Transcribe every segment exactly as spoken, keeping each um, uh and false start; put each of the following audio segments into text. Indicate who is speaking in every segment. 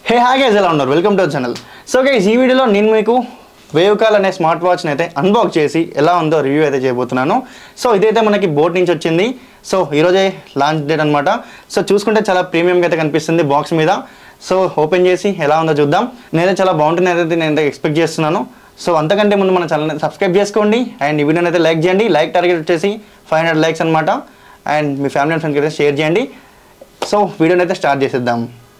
Speaker 1: Hey hi guys, ఎలా ఉన్నారు? Welcome to our channel. So guys, ఈ వీడియోలో నేను మీకు వేవ్కాల్ అనే స్మార్ట్ వాచ్ని అయితే అన్బాక్స్ చేసి ఎలా ఉందో రివ్యూ అయితే చేయబోతున్నాను. సో ఇదైతే మనకి బోట్ నుంచి వచ్చింది. సో ఈరోజే లాంచ్ డేట్ అనమాట. సో చూసుకుంటే చాలా ప్రీమియంగా అయితే కనిపిస్తుంది బాక్స్ మీద. సో ఓపెన్ చేసి ఎలా ఉందో చూద్దాం. నేనైతే చాలా బాగుంటుంది అయితే నేను ఎక్స్పెక్ట్ చేస్తున్నాను. సో అంతకంటే ముందు మన ఛానల్ని సబ్స్క్రైబ్ చేసుకోండి అండ్ ఈ వీడియోని అయితే లైక్ చేయండి. లైక్ టార్గెట్ వచ్చేసి ఫైవ్ హండ్రెడ్ లైక్స్ అనమాట. అండ్ మీ ఫ్యామిలీ అండ్ ఫ్రెండ్స్కి అయితే షేర్ చేయండి. సో వీడియోని అయితే స్టార్ట్ చేసేద్దాం.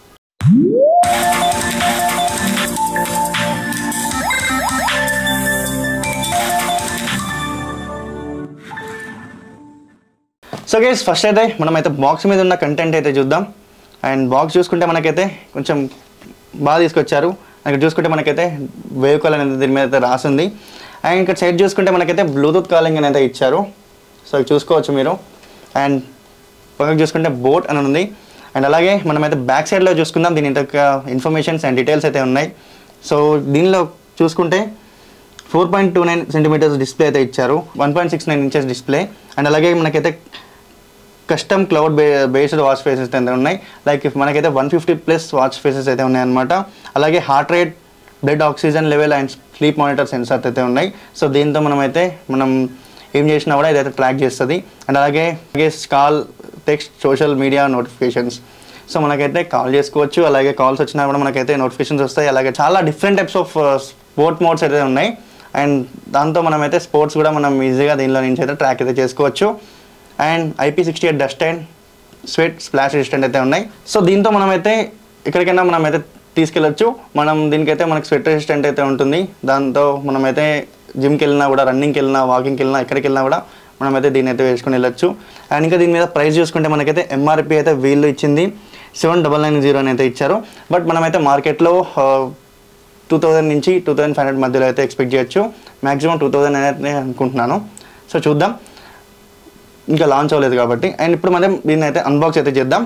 Speaker 1: సో గైస్, ఫస్ట్ అయితే మనమైతే బాక్స్ మీద ఉన్న కంటెంట్ అయితే చూద్దాం. అండ్ బాక్స్ చూసుకుంటే మనకైతే కొంచెం బాగా తీసుకొచ్చారు. ఇక్కడ చూసుకుంటే మనకైతే వేవ్కాల్ అనేది దీని మీద అయితే రాసింది. అండ్ ఇక్కడ సైడ్ చూసుకుంటే మనకైతే బ్లూటూత్ కాలింగ్ అనేది ఇచ్చారు. సో ఇది చూసుకోవచ్చు మీరు. అండ్ పక్కకు చూసుకుంటే బోట్ అని ఉంది. అండ్ అలాగే మనమైతే బ్యాక్ సైడ్లో చూసుకుందాం. దీని యొక్క ఇన్ఫర్మేషన్స్ అండ్ డీటెయిల్స్ అయితే ఉన్నాయి. సో దీనిలో చూసుకుంటే four point two nine centimetres display అయితే ఇచ్చారు. One point six nine inches display. And అలాగే మనకైతే కస్టమ్ క్లౌడ్ బే బేస్డ్ వాచ్ ఫేసెస్ అయితే ఉన్నాయి. లైక్ మనకైతే one fifty plus watch faces అయితే ఉన్నాయన్నమాట. అలాగే heart rate, blood oxygen level and sleep monitor sensors అయితే ఉన్నాయి. సో దీంతో మనమైతే మనం ఏం చేసినా కూడా ఇదైతే ట్రాక్ చేస్తుంది. అండ్ అలాగే అలాగే call, text, social media notifications. So మనకైతే కాల్ చేసుకోవచ్చు. అలాగే కాల్స్ వచ్చినా కూడా మనకైతే నోటిఫికేషన్స్ వస్తాయి. అలాగే చాలా different types of sport modes అయితే ఉన్నాయి. అండ్ దాంతో మనమైతే స్పోర్ట్స్ కూడా మనం ఈజీగా దీనిలో నుంచి అయితే ట్రాక్ అయితే చేసుకోవచ్చు. And IP sixty eight dust and sweat splash resistant అయితే ఉన్నాయి. సో దీంతో మనమైతే ఎక్కడికైనా మనమైతే తీసుకెళ్ళచ్చు. మనం దీనికైతే మనకి స్వెట్ రెసిస్టెంట్ అయితే ఉంటుంది. దాంతో మనమైతే జిమ్కి వెళ్ళినా కూడా, రన్నింగ్కి వెళ్ళినా, వాకింగ్కి వెళ్ళినా, ఎక్కడికి వెళ్ళినా కూడా మనమైతే దీన్ని అయితే వేసుకుని వెళ్ళచ్చు. అండ్ ఇంకా దీని మీద ప్రైస్ చూసుకుంటే మనకైతే ఎంఆర్పి అయితే వీళ్ళు ఇచ్చింది సెవెన్ డబల్ నైన్ జీరో అని అయితే ఇచ్చారు. బట్ మనమైతే మార్కెట్లో టూ థౌజండ్ నుంచి టూ థౌజండ్ ఫైవ్ హండ్రెడ్ మధ్యలో అయితే ఎక్స్పెక్ట్ చేయొచ్చు. మ్యాక్సిమం టూ థౌజండ్ అయితే అనుకుంటున్నాను. సో చూద్దాం, ఇంకా లాంచ్ అవ్వలేదు కాబట్టి. అండ్ ఇప్పుడు మనం దీన్ని అయితే అన్బాక్స్ అయితే చేద్దాం.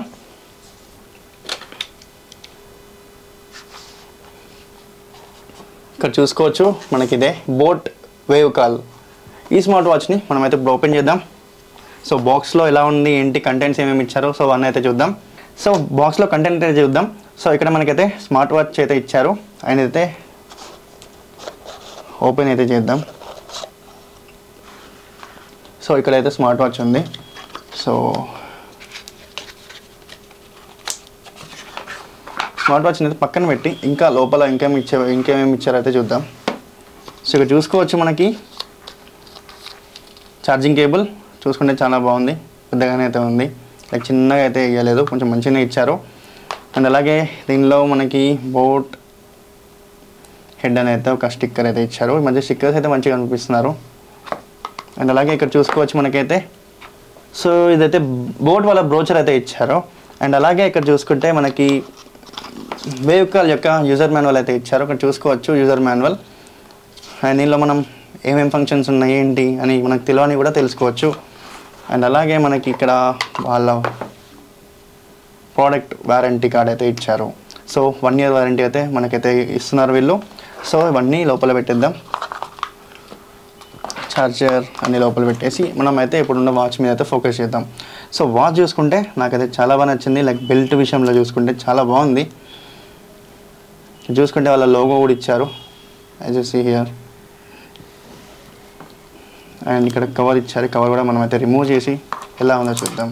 Speaker 1: ఇక్కడ చూసుకోవచ్చు మనకి ఇదే బోట్ వేవ్కాల్ ఈ స్మార్ట్ వాచ్ని మనమైతే ఇప్పుడు ఓపెన్ చేద్దాం. సో బాక్స్లో ఎలా ఉంది, ఏంటి, కంటెంట్స్ ఏమేమి ఇచ్చారో సో అవన్నీ అయితే చూద్దాం. సో బాక్స్లో కంటెంట్ అయితే చూద్దాం. సో ఇక్కడ మనకైతే స్మార్ట్ వాచ్ అయితే ఇచ్చారు. అండ్ అయితే ఓపెన్ అయితే చేద్దాం. సో ఇక్కడైతే స్మార్ట్ వాచ్ ఉంది. సో స్మార్ట్ వాచ్ని అయితే పక్కన పెట్టి ఇంకా లోపల ఇంకేమి ఇచ్చే ఇంకేమేమి ఇచ్చారో అయితే చూద్దాం. సో ఇక్కడ చూసుకోవచ్చు మనకి ఛార్జింగ్ కేబుల్ చూసుకుంటే చాలా బాగుంది, పెద్దగానే అయితే ఉంది. లైక్ చిన్నగా అయితే ఇవ్వలేదు, కొంచెం మంచిగానే ఇచ్చారు. అండ్ అలాగే దీనిలో మనకి బోట్ హెడ్ అని అయితే ఒక స్టిక్కర్ అయితే ఇచ్చారు. ఈ మధ్య స్టిక్కర్స్ అయితే మంచిగా అనిపిస్తున్నారు. అండ్ అలాగే ఇక్కడ చూసుకోవచ్చు మనకైతే సో ఇదైతే బోట్ వాళ్ళ బ్రోచర్ అయితే ఇచ్చారు. అండ్ అలాగే ఇక్కడ చూసుకుంటే మనకి వేవ్కాల్ యొక్క యూజర్ మాన్యువల్ అయితే ఇచ్చారు. ఇక్కడ చూసుకోవచ్చు యూజర్ మాన్యువల్. అండ్ దీనిలో మనం ఏమేమి ఫంక్షన్స్ ఉన్నాయి ఏంటి అని మనకు తెలియని కూడా తెలుసుకోవచ్చు. అండ్ అలాగే మనకి ఇక్కడ వాళ్ళ ప్రోడక్ట్ వారంటీ కార్డ్ అయితే ఇచ్చారు. సో వన్ ఇయర్ వారంటీ అయితే మనకైతే ఇస్తున్నారు వీళ్ళు. సో ఇవన్నీ లోపల పెట్టేద్దాం. ఛార్జర్ అన్ని లోపల పెట్టేసి మనం అయితే ఇప్పుడున్న వాచ్ మీద అయితే ఫోకస్ చేద్దాం. సో వాచ్ చూసుకుంటే నాకైతే చాలా బాగా నచ్చింది. లైక్ బెల్ట్ విషయంలో చూసుకుంటే చాలా బాగుంది. చూసుకుంటే వాళ్ళ లోగో కూడా ఇచ్చారు, as you see here. And ఇక్కడ కవర్ ఇచ్చారు. కవర్ కూడా మనం అయితే రిమూవ్ చేసి ఎలా ఉందో చూద్దాం.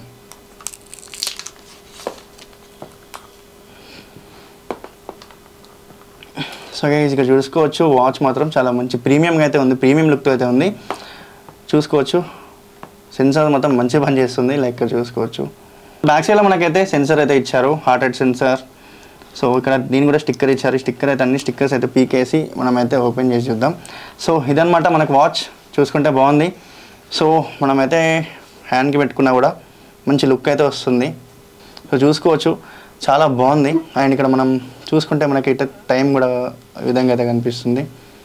Speaker 1: సో గైస్, ఇక్కడ చూసుకోవచ్చు వాచ్ మాత్రం చాలా మంచి ప్రీమియంగా అయితే ఉంది, ప్రీమియం లుక్తో అయితే ఉంది. చూసుకోవచ్చు సెన్సార్ మొత్తం మంచిగా పనిచేస్తుంది. లైక్ ఇక్కడ చూసుకోవచ్చు బ్యాక్ సైడ్లో మనకైతే సెన్సార్ అయితే ఇచ్చారు, హార్ట్ రేట్ సెన్సార్. సో ఇక్కడ దీని కూడా స్టిక్కర్ ఇచ్చారు. స్టిక్కర్ అయితే అన్ని స్టిక్కర్స్ అయితే పీకేసి మనమైతే ఓపెన్ చేసి చూద్దాం. సో ఇదనమాట మనకు వాచ్. చూసుకుంటే బాగుంది. సో మనమైతే హ్యాండ్కి పెట్టుకున్నా కూడా మంచి లుక్ అయితే వస్తుంది. సో చూసుకోవచ్చు చాలా బాగుంది. అండ్ ఇక్కడ మనం చూసుకుంటే మనకి ఇట్లా టైం కూడా ఈ విధంగా అయితే కనిపిస్తుంది.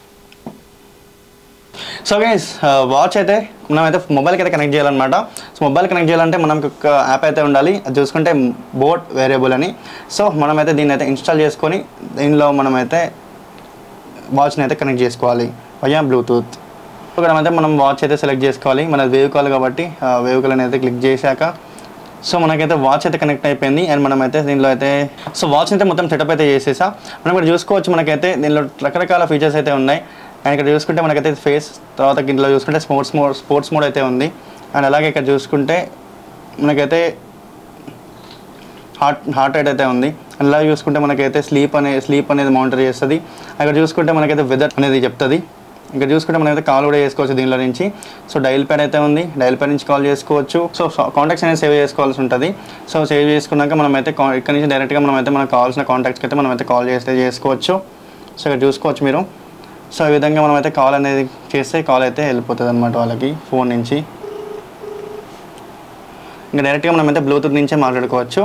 Speaker 1: సో గైస్, వాచ్ అయితే మనమైతే మొబైల్కి అయితే కనెక్ట్ చేయాలన్నమాట. సో మొబైల్ కనెక్ట్ చేయాలంటే మనకు ఒక యాప్ అయితే ఉండాలి. అది చూసుకుంటే బోట్ వేరియబుల్ అని. సో మనమైతే దీన్ని అయితే ఇన్స్టాల్ చేసుకొని దీనిలో మనమైతే వాచ్ని అయితే కనెక్ట్ చేసుకోవాలి వయా బ్లూటూత్. ఇక్కడ అయితే మనం వాచ్ అయితే సెలెక్ట్ చేసుకోవాలి. మన వేవ్కాల్ కాబట్టి వేవ్కాల్ అయితే క్లిక్ చేశాక సో మనకైతే వాచ్ అయితే కనెక్ట్ అయిపోయింది అండ్ మనమైతే దీనిలో అయితే సో వాచ్ అయితే మొత్తం సెటప్ అయితే చేసేసా. మనం ఇక్కడ చూసుకోవచ్చు మనకైతే దీనిలో రకరకాల ఫీచర్స్ అయితే ఉన్నాయి. అండ్ ఇక్కడ చూసుకుంటే మనకైతే ఫేస్, తర్వాత ఇంట్లో చూసుకుంటే స్పోర్ట్స్ మోడ్ స్పోర్ట్స్ మోడ్ అయితే ఉంది. అండ్ అలాగే ఇక్కడ చూసుకుంటే మనకైతే హార్ట్ హార్ట్ రేట్ అయితే ఉంది. అండ్ అలాగే చూసుకుంటే మనకైతే స్లీప్ అనే స్లీప్ అనేది మానిటర్ చేస్తుంది. అక్కడ చూసుకుంటే మనకైతే వెదర్ అనేది చెప్తుంది. ఇక్కడ చూసుకుంటే మనమైతే కాల్ కూడా చేసుకోవచ్చు దీనిలో నుంచి. సో డైల్ ప్యాడ్ అయితే ఉంది, డైల్ ప్యాడ్ నుంచి కాల్ చేసుకోవచ్చు. సో కాంటాక్ట్స్ అనేది సేవ్ చేసుకోవాల్సి ఉంటుంది. సో సేవ్ చేసుకున్నాక మనమైతే ఇక్కడ నుంచి డైరెక్ట్గా మనమైతే మనకు కావాల్సిన కాంటాక్ట్స్కి అయితే మనమైతే కాల్ చేస్తే చేసుకోవచ్చు. సో ఇక్కడ చూసుకోవచ్చు మీరు. సో ఈ విధంగా మనమైతే కాల్ అనేది చేస్తే కాల్ అయితే వెళ్ళిపోతుంది అనమాట వాళ్ళకి ఫోన్ నుంచి. ఇంకా డైరెక్ట్గా మనమైతే బ్లూటూత్ నుంచే మాట్లాడుకోవచ్చు.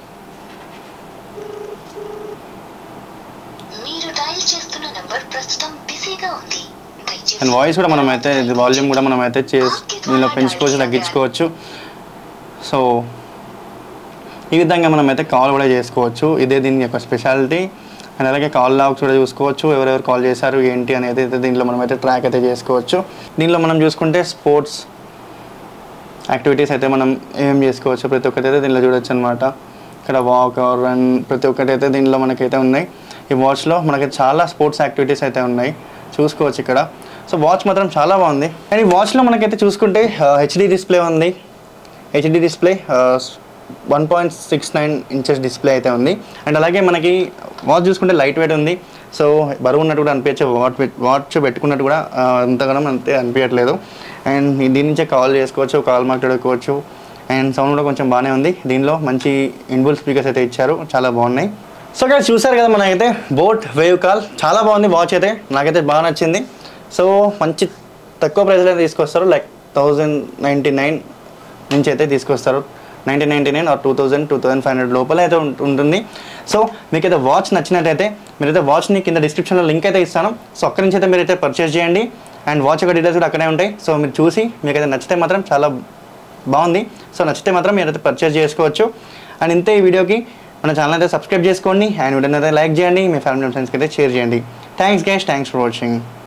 Speaker 1: అండ్ వాయిస్ కూడా మనమైతే వాల్యూమ్ కూడా మనమైతే చేసి దీనిలో పెంచుకోవచ్చు, తగ్గించుకోవచ్చు. సో ఈ విధంగా మనమైతే కాల్ కూడా చేసుకోవచ్చు. ఇదే దీని యొక్క స్పెషాలిటీ. అండ్ అలాగే కాల్ లాగ్స్ కూడా చూసుకోవచ్చు, ఎవరెవరు కాల్ చేశారు ఏంటి అనేది అయితే దీంట్లో మనమైతే ట్రాక్ అయితే చేసుకోవచ్చు. దీనిలో మనం చూసుకుంటే స్పోర్ట్స్ యాక్టివిటీస్ అయితే మనం ఏం చేసుకోవచ్చు ప్రతి ఒక్కటి అయితే దీనిలో చూడొచ్చు అనమాట. ఇక్కడ వాక్ రన్ ప్రతి ఒక్కటి అయితే దీనిలో మనకైతే ఉన్నాయి. ఈ వాచ్లో మనకి చాలా స్పోర్ట్స్ యాక్టివిటీస్ అయితే ఉన్నాయి, చూసుకోవచ్చు ఇక్కడ. సో వాచ్ మాత్రం చాలా బాగుంది. అండ్ ఈ వాచ్లో మనకైతే చూసుకుంటే హెచ్డి డిస్ప్లే ఉంది. HD display one point six nine inches display అయితే ఉంది. అండ్ అలాగే మనకి వాచ్ చూసుకుంటే లైట్ వెయిట్ ఉంది. సో బరువు ఉన్నట్టు కూడా అనిపించే వాచ్ వాచ్ పెట్టుకున్నట్టు కూడా అంతగానం అంతే అనిపించట్లేదు. అండ్ దీని నుంచే కాల్ చేసుకోవచ్చు, కాల్ మాట్లాడుకోవచ్చు. అండ్ సౌండ్ కూడా కొంచెం బాగానే ఉంది. దీనిలో మంచి ఇన్బుల్ స్పీకర్స్ అయితే ఇచ్చారు, చాలా బాగున్నాయి. సో ఇక్కడ చూసారు కదా మనకైతే బోట్ వేవ్ కాల్ చాలా బాగుంది. వాచ్ అయితే నాకైతే బాగా నచ్చింది. సో మంచి తక్కువ ప్రైస్లో తీసుకొస్తారు, లైక్ థౌజండ్ నైంటీ నైన్ నుంచి అయితే తీసుకొస్తారు. Nineteen ninety nine or two thousand two thousand five hundred లోపల అయితే ఉంటుంది. సో మీకైతే వాచ్ నచ్చినట్టయితే మీరైతే వాచ్ని కింద డిస్క్రిప్షన్లో లింక్ అయితే ఇస్తాను. సో అక్కడి నుంచి అయితే మీరైతే పర్చేస్ చేయండి. అండ్ వాచ్ యొక్క డీటెయిల్స్ కూడా అక్కడే ఉంటాయి. సో మీరు చూసి మీకైతే నచ్చితే మాత్రం చాలా బాగుంది. సో నచ్చితే మాత్రం మీరైతే పర్చేస్ చేసుకోవచ్చు. అండ్ ఇంతే ఈ వీడియోకి. మన ఛానల్ అయితే సబ్స్క్రైబ్ చేసుకోండి. అండ్ వీడియోని అయితే లైక్ చేయండి, మీ ఫ్యామిలీ ఫ్రెండ్స్కి అయితే షేర్ చేయండి. Thanks guys, thanks for watching.